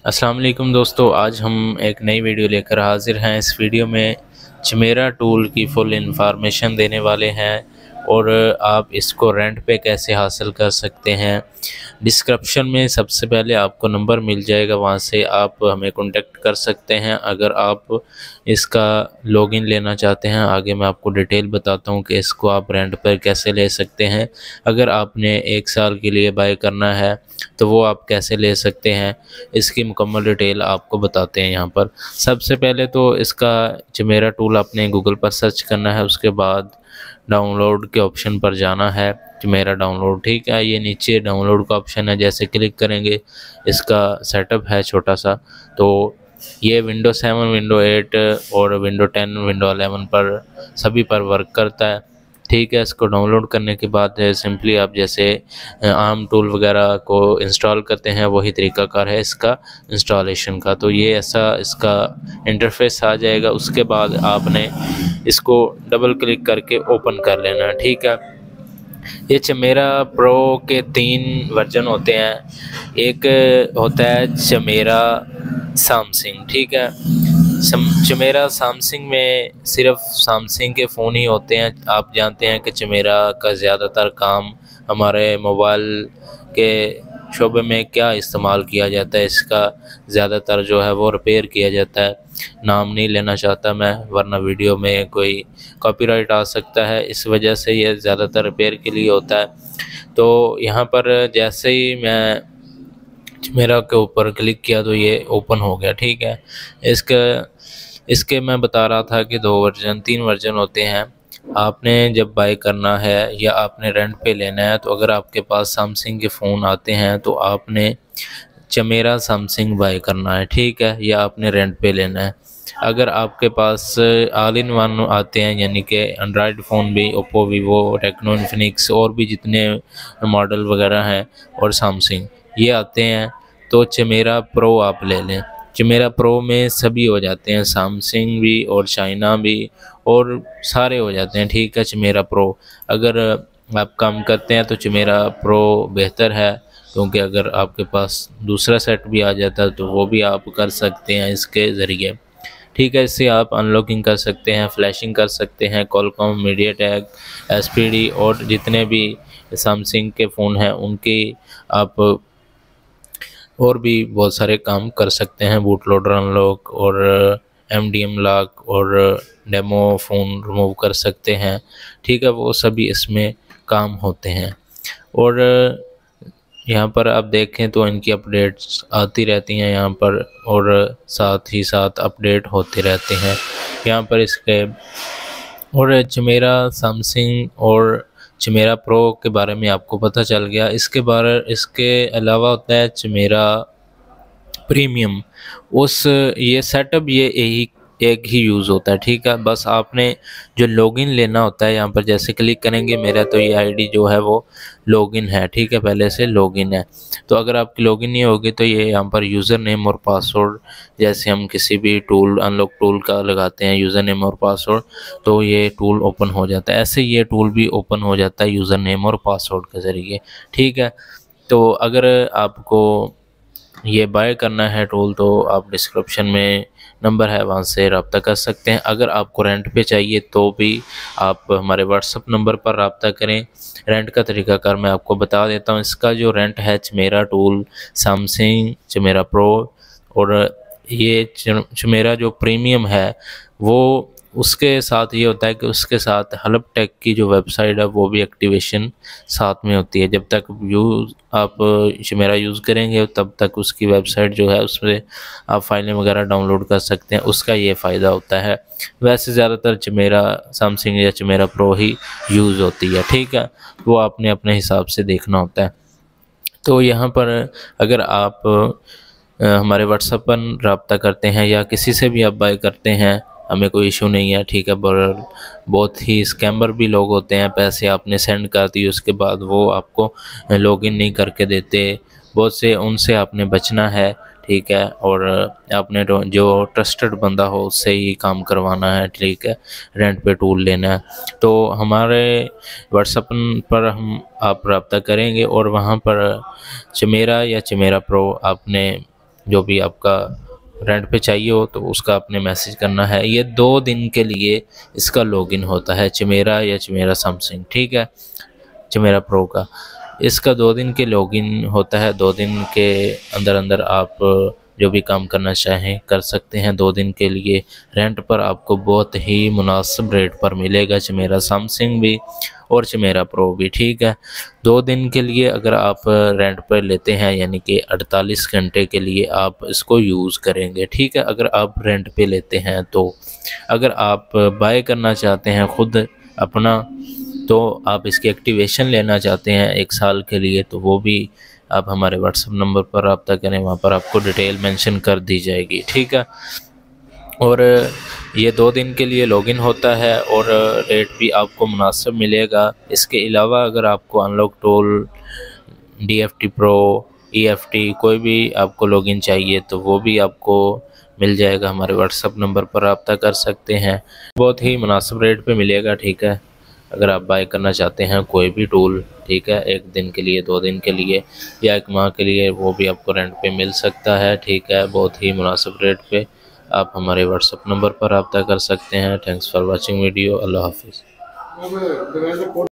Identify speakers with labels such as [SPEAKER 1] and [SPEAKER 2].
[SPEAKER 1] अस्सलाम वालेकुम दोस्तों, आज हम एक नई वीडियो लेकर हाज़िर हैं। इस वीडियो में चिमेरा टूल की फुल इंफॉर्मेशन देने वाले हैं और आप इसको रेंट पे कैसे हासिल कर सकते हैं। डिस्क्रिप्शन में सबसे पहले आपको नंबर मिल जाएगा, वहाँ से आप हमें कांटेक्ट कर सकते हैं अगर आप इसका लॉगिन लेना चाहते हैं। आगे मैं आपको डिटेल बताता हूँ कि इसको आप रेंट पर कैसे ले सकते हैं। अगर आपने 1 साल के लिए बाय करना है तो वो आप कैसे ले सकते हैं, इसकी मुकम्मल डिटेल आपको बताते हैं यहाँ पर। सबसे पहले तो इसका चिमेरा टूल आपने गूगल पर सर्च करना है, उसके बाद डाउनलोड के ऑप्शन पर जाना है, चिमेरा डाउनलोड। ठीक है, ये नीचे डाउनलोड का ऑप्शन है, जैसे क्लिक करेंगे इसका सेटअप है छोटा सा। तो ये विंडो 7, विंडो 8 और विंडो 10, विंडो 11 पर सभी पर वर्क करता है। ठीक है, इसको डाउनलोड करने के बाद सिंपली आप जैसे आम टूल वगैरह को इंस्टॉल करते हैं वही तरीकाकार है इसका इंस्टॉलेशन का। तो ये ऐसा इसका इंटरफेस आ जाएगा। उसके बाद आपने इसको डबल क्लिक करके ओपन कर लेना है। ठीक है, ये चिमेरा प्रो के 3 वर्जन होते हैं। एक होता है चिमेरा सैमसंग। ठीक है, चिमेरा सैमसंग में सिर्फ सैमसंग के फ़ोन ही होते हैं। आप जानते हैं कि चिमेरा का ज़्यादातर काम हमारे मोबाइल के शोबे में क्या इस्तेमाल किया जाता है, इसका ज़्यादातर जो है वो रिपेयर किया जाता है। नाम नहीं लेना चाहता मैं, वरना वीडियो में कोई कॉपीराइट आ सकता है, इस वजह से ये ज़्यादातर रिपेयर के लिए होता है। तो यहाँ पर जैसे ही मैं चिमेरा के ऊपर क्लिक किया तो ये ओपन हो गया। ठीक है, इसका इसके मैं बता रहा था कि 2 वर्जन 3 वर्जन होते हैं। आपने जब बाय करना है या आपने रेंट पे लेना है, तो अगर आपके पास सैमसंग के फ़ोन आते हैं तो आपने चिमेरा सैमसंग बाय करना है। ठीक है, या आपने रेंट पे लेना है। अगर आपके पास ऑल इन वन आते हैं, यानी कि एंड्रॉयड फ़ोन भी ओप्पो, वीवो, टेक्नो, इन्फिनिक्स और भी जितने मॉडल वगैरह हैं और सैमसंग ये आते हैं, तो चिमेरा प्रो आप ले लें। चिमेरा प्रो में सभी हो जाते हैं, सैमसंग भी और चाइना भी और सारे हो जाते हैं। ठीक है, चिमेरा प्रो अगर आप काम करते हैं तो चिमेरा प्रो बेहतर है, क्योंकि अगर आपके पास दूसरा सेट भी आ जाता है तो वो भी आप कर सकते हैं इसके ज़रिए। ठीक है, इससे आप अनलॉकिंग कर सकते हैं, फ्लैशिंग कर सकते हैं, कॉलकॉम, मीडियाटेक, एसपीडी और जितने भी सैमसंग के फ़ोन हैं उनकी आप और भी बहुत सारे काम कर सकते हैं, बूट लोडर अनलॉक और एमडीएम लॉक और डेमो फ़ोन रिमूव कर सकते हैं। ठीक है, वो सभी इसमें काम होते हैं। और यहाँ पर आप देखें तो इनकी अपडेट्स आती रहती हैं यहाँ पर, और साथ ही साथ अपडेट होते रहते हैं यहाँ पर इसके। और चिमेरा सैमसंग और चिमेरा प्रो के बारे में आपको पता चल गया। इसके अलावा होता है चिमेरा प्रीमियम। उस ये सेटअप ये एक ही यूज़ होता है। ठीक है, बस आपने जो लॉगिन लेना होता है, यहाँ पर जैसे क्लिक करेंगे, मेरा तो ये आईडी जो है वो लॉगिन है। ठीक है, पहले से लॉगिन है। तो अगर आपकी लॉगिन नहीं होगी तो ये यहाँ पर यूज़र नेम और पासवर्ड, जैसे हम किसी भी टूल अनलॉक टूल का लगाते हैं यूज़र नेम और पासवर्ड, तो ये टूल ओपन हो जाता है। ऐसे ये टूल भी ओपन हो जाता है यूज़र नेम और पासवर्ड के ज़रिए। ठीक है, तो अगर आपको ये बाय करना है टूल तो आप डिस्क्रिप्शन में नंबर है, वहाँ से रब्ता कर सकते हैं। अगर आपको रेंट पे चाहिए तो भी आप हमारे व्हाट्सअप नंबर पर रब्ता करें। रेंट का तरीकाकार मैं आपको बता देता हूँ। इसका जो रेंट है Chimera tool, Samsung Chimera pro और ये चिमेरा जो प्रीमियम है वो, उसके साथ ये होता है कि उसके साथ हलब टेक की जो वेबसाइट है वो भी एक्टिवेशन साथ में होती है। जब तक आप चिमेरा यूज़ करेंगे तब तक उसकी वेबसाइट जो है उसमें आप फाइलें वगैरह डाउनलोड कर सकते हैं, उसका ये फ़ायदा होता है। वैसे ज़्यादातर चिमेरा सैमसंग या चिमेरा प्रो ही यूज़ होती है। ठीक है, वो आपने अपने हिसाब से देखना होता है। तो यहाँ पर अगर आप हमारे व्हाट्सएप पर रब्ता करते हैं या किसी से भी आप बाय करते हैं, हमें कोई इशू नहीं है। ठीक है, पर बहुत ही स्कैमर भी लोग होते हैं, पैसे आपने सेंड कर दिए उसके बाद वो आपको लॉगिन नहीं करके देते, बहुत से उनसे आपने बचना है। ठीक है, और आपने जो ट्रस्टेड बंदा हो उससे ही काम करवाना है। ठीक है, रेंट पे टूल लेना है तो हमारे व्हाट्सएप पर आप रब्ता करेंगे और वहाँ पर चिमेरा या चिमेरा प्रो आपने जो भी आपका रेंट पे चाहिए हो तो उसका आपने मैसेज करना है। ये 2 दिन के लिए इसका लॉगिन होता है, चमेरा या चमेरा समथिंग, ठीक है, चमेरा प्रो का। इसका 2 दिन के लॉगिन होता है। 2 दिन के अंदर अंदर आप जो भी काम करना चाहें कर सकते हैं। 2 दिन के लिए रेंट पर आपको बहुत ही मुनासिब रेट पर मिलेगा चमेरा समथिंग भी और चमेरा प्रो भी, ठीक है। 2 दिन के लिए अगर आप रेंट पर लेते हैं यानी कि 48 घंटे के लिए आप इसको यूज़ करेंगे, ठीक है, अगर आप रेंट पे लेते हैं तो। अगर आप बाय करना चाहते हैं खुद अपना, तो आप इसकी एक्टिवेशन लेना चाहते हैं 1 साल के लिए, तो वो भी आप हमारे व्हाट्सएप नंबर पर रब्ता करें, वहाँ पर आपको डिटेल मेंशन कर दी जाएगी, ठीक है। और ये 2 दिन के लिए लॉगिन होता है और रेट भी आपको मुनासिब मिलेगा। इसके अलावा अगर आपको unlock tool, DFT pro, EFT कोई भी आपको लॉगिन चाहिए तो वो भी आपको मिल जाएगा। हमारे व्हाट्सएप नंबर पर रब्ता कर सकते हैं, बहुत ही मुनासिब रेट पे मिलेगा, ठीक है। अगर आप बाय करना चाहते हैं कोई भी टूल, ठीक है, 1 दिन के लिए, 2 दिन के लिए या 1 माह के लिए, वो भी आपको रेंट पे मिल सकता है, ठीक है, बहुत ही मुनासिब रेट पे। आप हमारे व्हाट्सएप नंबर पर रब्ता कर सकते हैं। Thanks for watching video. अल्लाह हाफिज़।